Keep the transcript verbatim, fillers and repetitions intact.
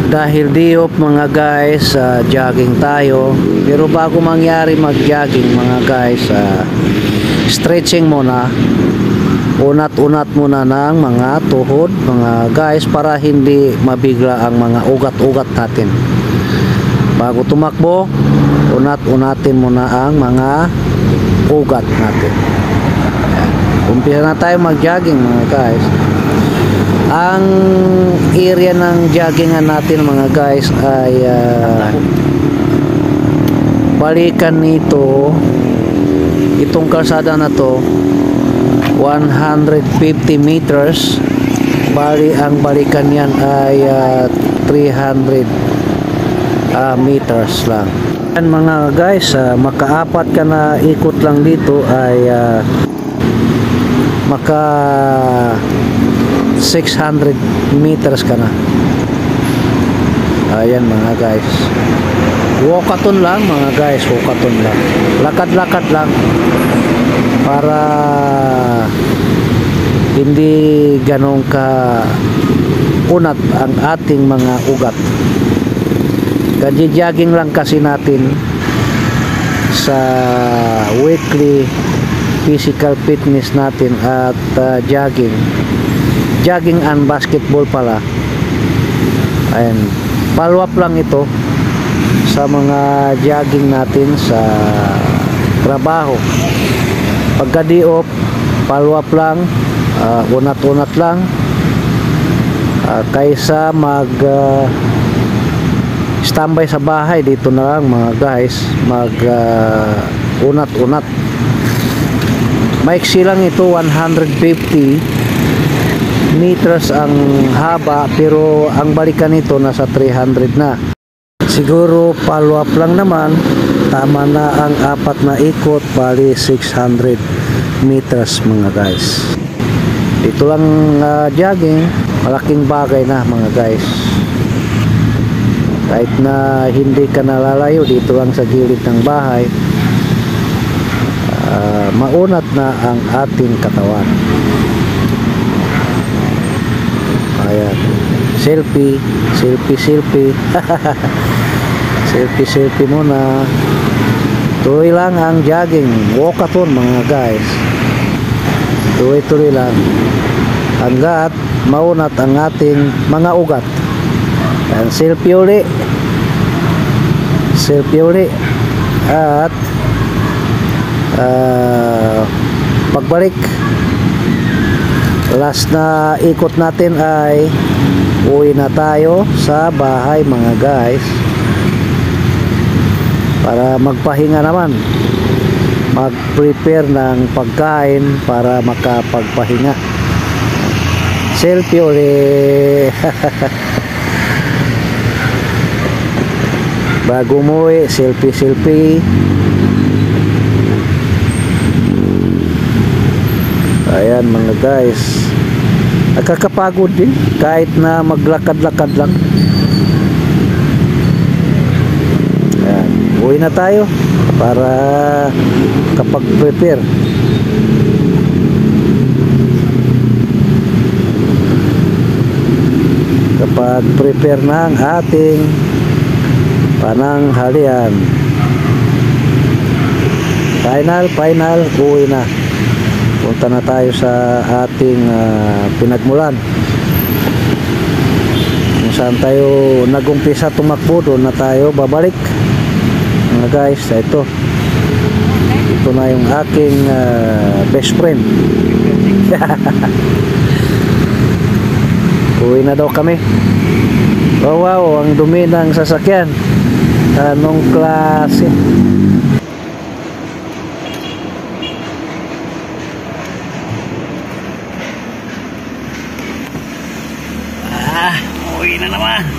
Dahil diop mga guys, uh, jogging tayo. Pero bago mangyari mag-jogging mga guys, uh, stretching muna. Unat-unat muna ng mga tuhod mga guys, para hindi mabigla ang mga ugat-ugat natin. Bago tumakbo, unat-unatin muna ang mga ugat natin. Ayan. Umpisa na tayo mag-jogging mga guys. Ang area ng joggingan natin mga guys ay uh, balikan nito, itong kalsada na to, one hundred fifty meters. Bali ang balikan yan ay uh, three hundred uh, meters lang. Yan mga guys, uh, makaapat ka na ikot lang dito ay uh, maka six hundred meters ka na. Ayan mga guys, walkathon lang mga guys, walkathon lang, lakad-lakad lang para hindi ganong ka unat ang ating mga ugat. Gaji-jogging lang kasi natin sa weekly physical fitness natin at uh, jogging jogging and basketball pala. Ayan, follow up lang ito sa mga jogging natin sa trabaho. Pagka di-off, follow up lang, uh, unat-unat lang, uh, kaysa mag uh, standby sa bahay. Dito na lang mga guys, mag uh, unat-unat. Maiksi lang ito, one hundred fifty meters ang haba, pero ang balikan nito nasa three hundred na. Siguro follow up lang naman, tama na ang apat na ikot, bali six hundred meters mga guys. Dito lang uh, jogging, malaking bagay na mga guys. Kahit na hindi ka nalalayo, dito lang sa gilid ng bahay, uh, maunat na ang ating katawan. Ayan, selfie, selfie, selfie. Selfie, selfie muna. Tuloy lang ang jogging, walkathon mga guys. Tuloy-tuloy lang hanggat maunat ang ating mga ugat. Ayan, selfie uli, selfie uli. At uh, pagbalik, last na ikot natin ay uwi na tayo sa bahay mga guys, para magpahinga naman, mag-prepare ng pagkain para makapagpahinga. Selfie ulit. Bago umuwi, selfie selfie. Ayan mga guys, nakakapagod din kahit na maglakad-lakad lang. Ayan, uwi na tayo para kapag prepare. Kapag prepare na ang ating pananghalian. Final, final, uwi na. Punta na tayo sa ating uh, pinagmulan, kung saan tayo nagumpisa tumakbo, doon na tayo babalik mga guys. Ito ito na yung aking uh, best friend. Uwi na daw kami. Wow, wow, ang dumi ng sasakyan. Anong klase? Uwi na naman.